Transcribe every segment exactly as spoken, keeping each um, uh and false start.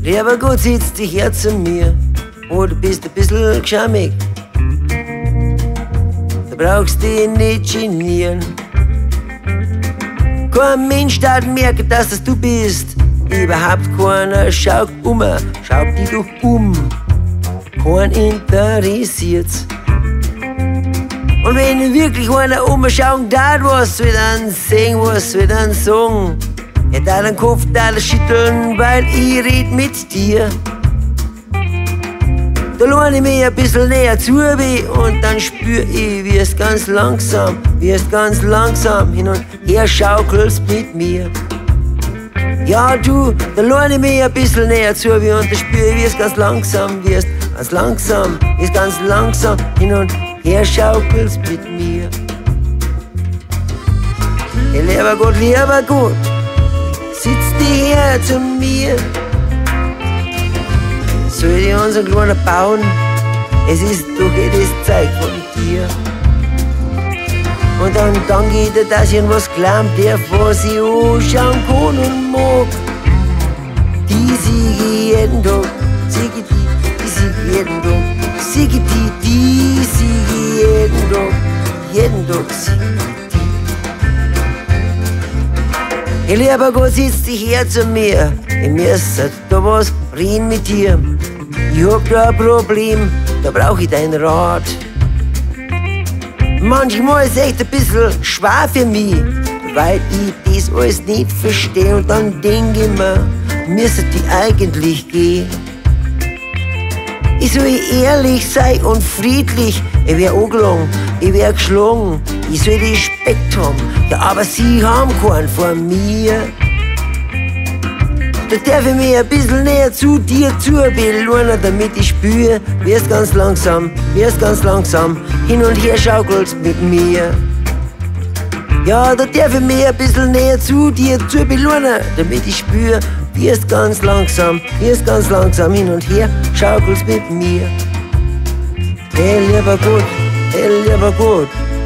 Lieber Gott, sitz dich her zu mir, oh, du bist ein bisschen geschammig. Da brauchst du dich nicht genieren. Kein Mensch darf merken, dass das du bist. Überhaupt keiner schaut um, schaut dich doch um. Kein interessiert's. Und wenn wirklich einer umschauen darf, was soll dann sehen, was soll dann sagen? Ja, da den Kopf da schütteln, weil ich red mit dir. Da lehne ich mich ein bisschen näher zu und dann spür ich, wie es ganz langsam, wie es ganz langsam hin und her schaukelst mit mir. Ja, du, da lehne ich mich ein bisschen näher zu und dann spür ich, wie es ganz langsam, wie es ganz langsam, wie es ganz langsam hin und her schaukelst mit mir. Ja, lieber Gott, lieber Gott, sitz dich her zu mir. Soll ich unseren kleinen bauen? Es ist doch jedes Zeug von dir. Und dann danke ich dir, dass ich an was glaubt, der was ich anschauen kann und mag. Die siege jeden Tag, siege die, die siege jeden Tag, siege die, die siege jeden Tag, jeden Tag siege die. Hey, lieber Gott, sitz dich her zu mir, ich müsste da was reden mit dir. Ich hab da ein Problem, da brauch ich deinen Rat. Manchmal ist echt ein bisschen schwer für mich, weil ich das alles nicht verstehe. Und dann denk ich mir, müsste die eigentlich gehen. Ich soll ehrlich sein und friedlich, ich wär angelogen, ich wär geschlagen. Ich soll Respekt haben, ja, aber sie haben keinen von mir. Da darf ich mich ein bisschen näher zu dir zu belohnen, damit ich spüre, wie es ganz langsam, wie es ganz langsam hin und her schaukelst mit mir. Ja, da darf ich mich ein bisschen näher zu dir zu belohnen, damit ich spüre, wie es ganz langsam, wie es ganz langsam hin und her schaukelst mit mir. Hey, lieber Gott, hey, lieber Gott.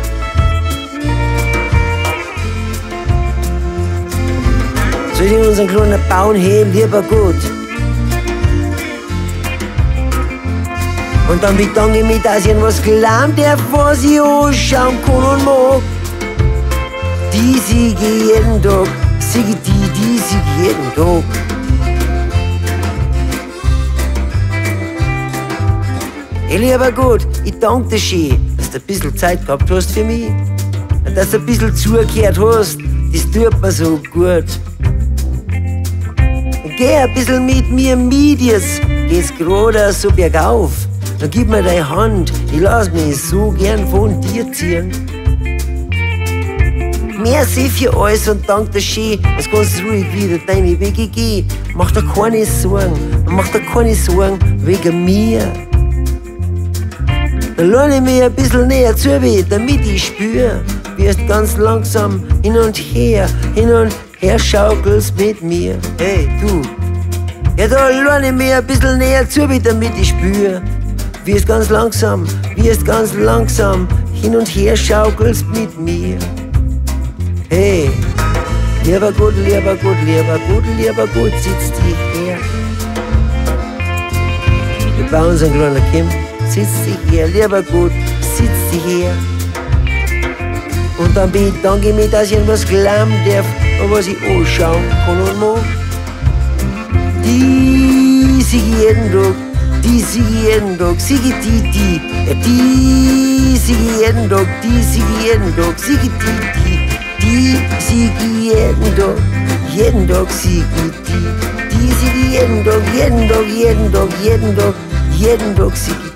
Soll ich unseren kleinen bauen, hey, lieber Gott? Und dann bedanke ich mich, dass ich an was glaubt, der was ich anschauen kann und mag. Die siege jeden Tag, siege die, die siege jeden Tag. Hey, lieber Gott, ich danke dir schön, dass du ein bisschen Zeit gehabt hast für mich. Und dass du ein bisschen zugehört hast, das tut mir so gut. Geh ein bisschen mit mir mit, jetzt geht's gerade so bergauf. Dann gib mir deine Hand, ich lass mich so gern von dir ziehen. Merci für alles und dank dir schön, jetzt kannst du ruhig wieder deine Wege gehen. Mach dir keine Sorgen, mach dir keine Sorgen wegen mir. Dann lehne ich mich ein bisschen näher zu, damit ich spür, wie es ganz langsam hin und her, hin und her schaukelst mit mir. Hey, du. Ja, da lehne ich mich ein bisschen näher zu, damit ich spür, wie es ganz langsam, wie es ganz langsam hin und her schaukelst mit mir. Hey, lieber Gott, lieber Gott, lieber Gott, lieber Gott, sitz dich her. Wir bauen unseren kleinen Kim, sitz dich her, lieber Gott, sitz dich her. Und dann bedanke ich mich, dass ich an was glauben darf und was ich anschauen kann und mag. Die siege jeden Tag, die siege jeden Tag, siege die, die, ja, die siege jeden Tag, die siege jeden Tag, siege die, die, die siege jeden Tag, jeden Tag siege die, die siege jeden Tag, jeden Tag, jeden Tag, jeden Tag, jeden Tag siege die.